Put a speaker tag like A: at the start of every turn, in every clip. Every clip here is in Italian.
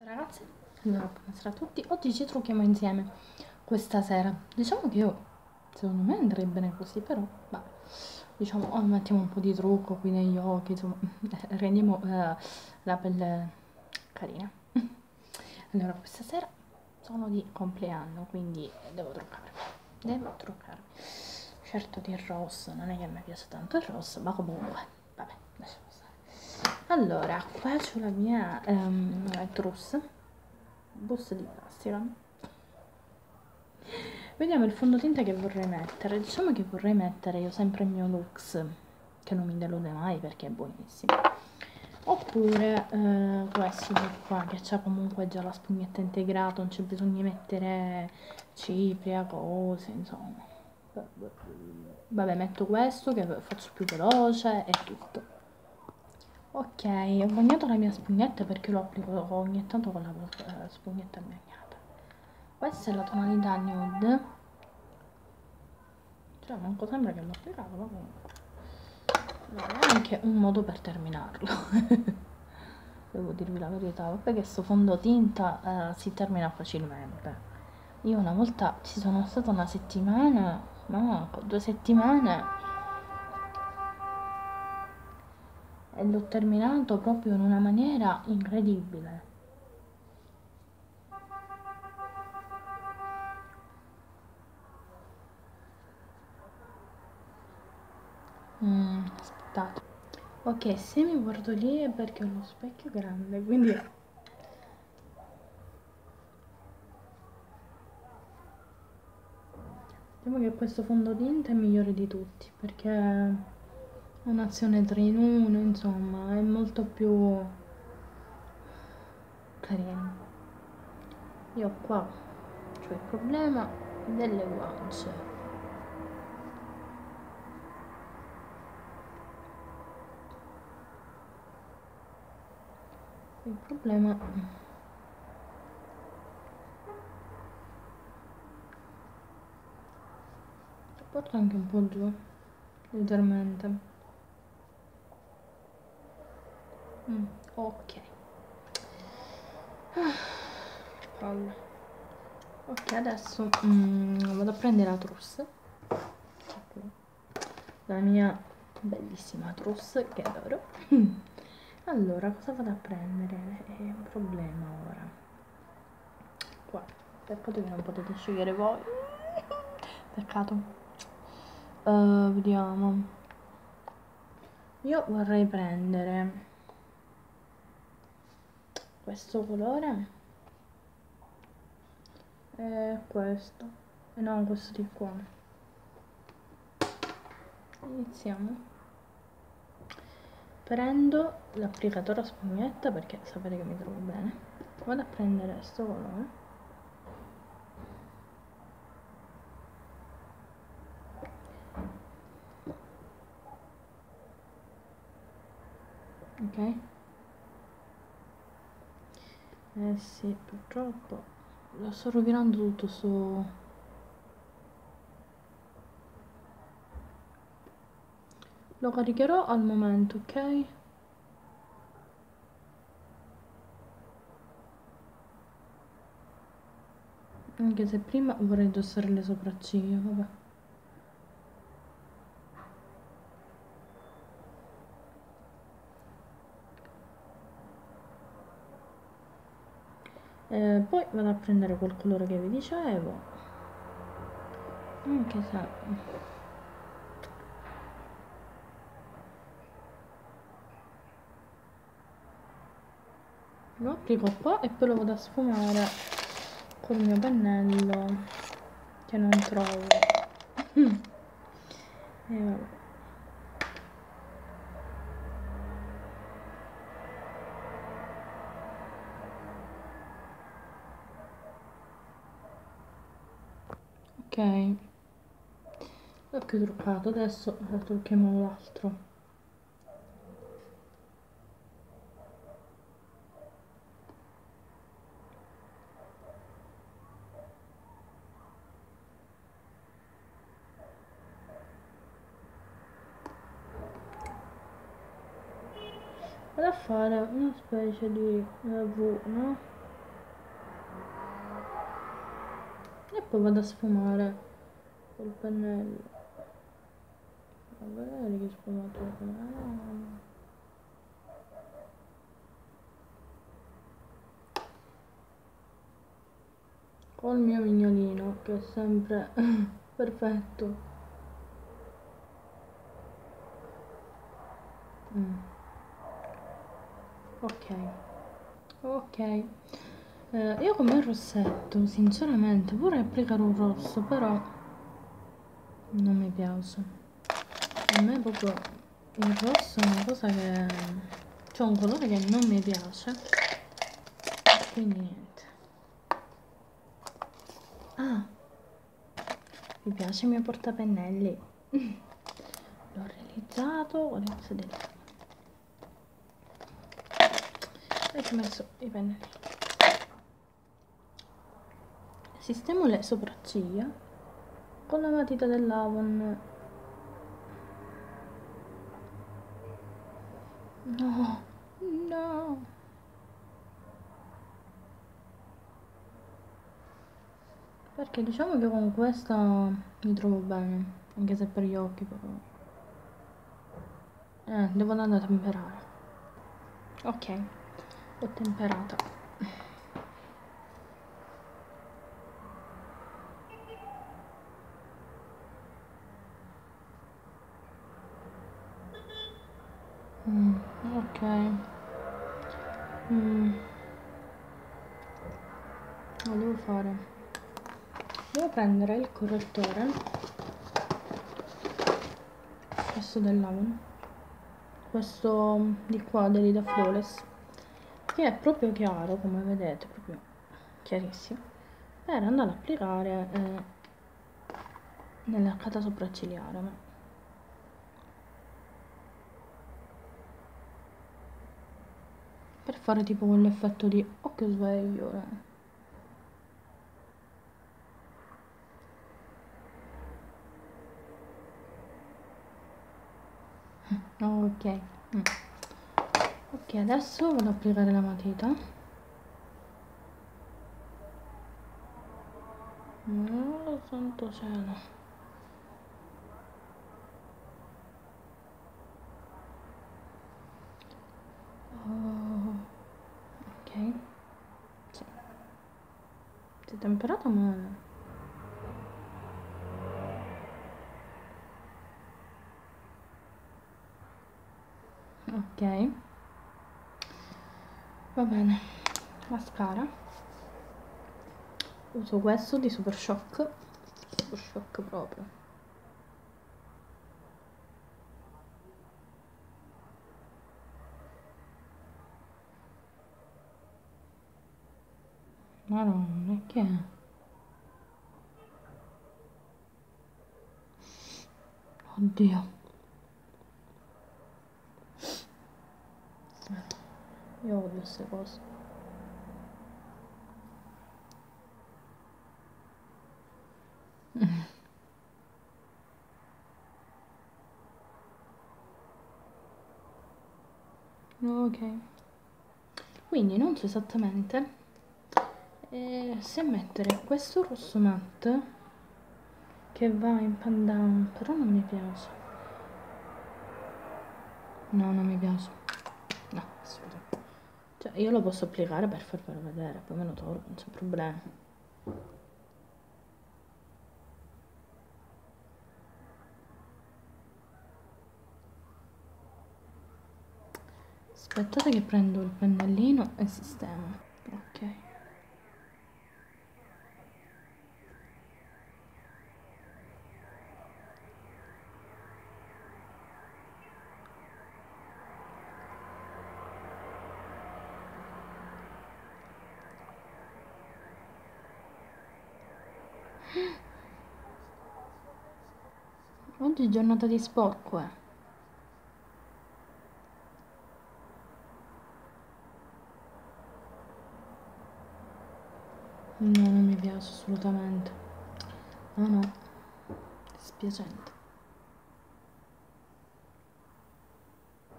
A: Ragazzi, allora buonasera a tutti. Oggi ci trucchiamo insieme questa sera. Diciamo che io, secondo me andrei bene così, però vabbè. Diciamo, mettiamo un po' di trucco qui negli occhi, insomma, rendiamo la pelle carina. Allora, questa sera sono di compleanno, quindi devo truccarmi. Devo truccarmi. Certo di rosso, non è che mi piace tanto il rosso, ma comunque, vabbè, lasciamo stare. Allora, qua c'ho la mia trousse, busta di plastica. Vediamo il fondotinta che vorrei mettere. Diciamo che vorrei mettere io sempre il mio Lux, che non mi delude mai perché è buonissimo. Oppure questo di qua, che c'ha comunque già la spugnetta integrata, non c'è bisogno di mettere cipria, cose, insomma. Vabbè, metto questo che faccio più veloce e tutto. Ok, ho bagnato la mia spugnetta perché lo applico ogni tanto con la spugnetta bagnata. Questa è la tonalità nude. Cioè, manco sembra che l'ho applicato, ma comunque. Allora, è anche un modo per terminarlo. Devo dirvi la verità. Vabbè che sto fondotinta si termina facilmente. Io una volta ci sono stata una settimana, no, 2 settimane, e l'ho terminato proprio in una maniera incredibile. Aspettate. Ok, se mi guardo lì è perché ho lo specchio grande, quindi diciamo che questo fondotinta è migliore di tutti perché è un'azione 3 in 1, insomma, è molto più carino. Io qua c'ho il problema delle guance. Il problema lo porto anche un po' giù, leggermente. Ok. Palle. Ok, adesso vado a prendere la trousse. La mia bellissima trousse che adoro. Allora, cosa vado a prendere? È un problema ora. Qua, peccato che non potete scegliere voi. Peccato. Vediamo. Io vorrei prendere questo colore e questo. E no, questo di qua. Iniziamo. Prendo l'applicatore a spugnetta perché sapete che mi trovo bene. Vado a prendere questo colore. Ok? Eh sì, purtroppo lo sto rovinando tutto su. Lo caricherò al momento, ok? Anche se prima vorrei indossare le sopracciglia, vabbè. Poi vado a prendere quel colore che vi dicevo. Anche se lo applico qua e poi lo vado a sfumare col mio pennello che non trovo. E vabbè. Ok, l'ho più truccato, adesso trucchiamo l'altro. Vado a fare una specie di V, no? e poi vado a sfumare col pennello. A vedere che sfumatura. Col mio mignolino che è sempre perfetto. Ok, ok. Io come il rossetto, sinceramente, vorrei applicare un rosso, però non mi piace. A me proprio il rosso è una cosa che... c'è un colore che non mi piace, quindi niente. Ah, mi piace il mio portapennelli. L'ho realizzato con le cose del... E ci ho messo i pennelli. Sistemo le sopracciglia con la matita dell'Avon. No, no. Perché diciamo che con questa mi trovo bene, anche se per gli occhi però. Devo andare a temperare. Ok, ho temperata. Ok. Lo devo fare. Devo prendere il correttore, questo dell'Avon, questo di qua dell'Ida Flawless, che è proprio chiaro, come vedete, proprio chiarissimo, per andare ad applicare nell'arcata sopraccigliare. Per fare tipo quell'effetto di occhio sveglio. Ok. Ok, adesso vado ad applicare la matita. Oh, santo cielo. Oh, ok. Sì. Si è temperato male. Ok. Va bene. Mascara. Uso questo di Super Shock. Super Shock proprio. Madonna, che è? Oddio. Io odio queste cose. Ok. Quindi non so esattamente se mettere questo rosso matte che va in pandan, però non mi piace. No, non mi piace. No, assolutamente. Cioè, io lo posso applicare per farvelo vedere, poi me lo tolgo, non c'è problema. Aspettate che prendo il pennellino e sistemo. Ok. Oggi è giornata di sporco, eh. No, non mi piace assolutamente. No, no. Spiacente.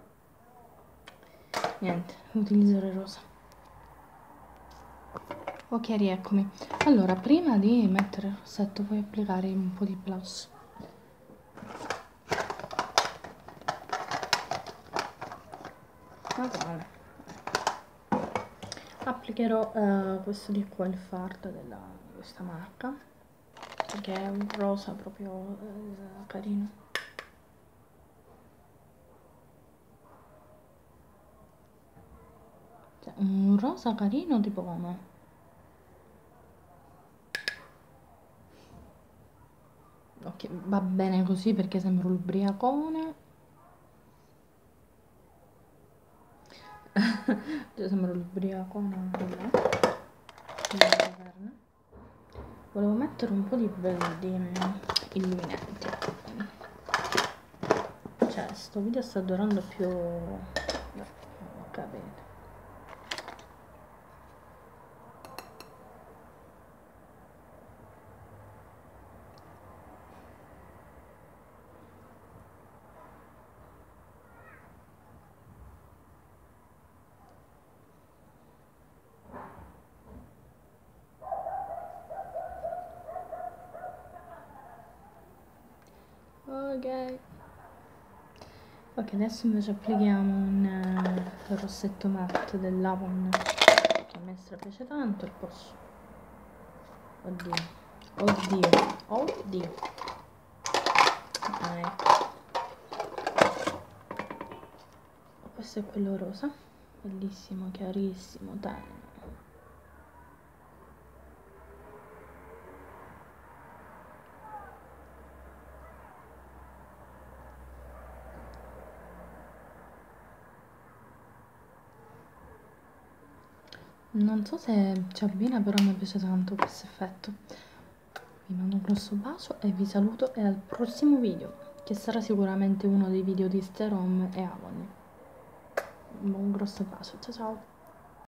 A: Niente, utilizzerò rosa. Ok, rieccomi. Allora, prima di mettere il rossetto puoi applicare un po' di blush. Uguale. Applicherò questo di qua, il Fard di questa marca, perché è un rosa proprio carino. Cioè, un rosa carino tipo come? Ok, va bene così perché sembra l'ubriacone. Cioè, sembra l'ubriacone anche là. Volevo mettere un po' di illuminanti. Cioè, sto video sta durando più... No, non ho capito. Ok. Ok, adesso invece applichiamo un rossetto matte dell'Avon che a me piace tanto, il posso. Oddio. Oddio. Oddio. Ecco. Questo è quello rosa. Bellissimo, chiarissimo, tenero. Non so se ci abbina, però mi piace tanto questo effetto. Vi mando un grosso bacio e vi saluto e al prossimo video, che sarà sicuramente uno dei video di Sterom e Avon. Un grosso bacio, ciao ciao!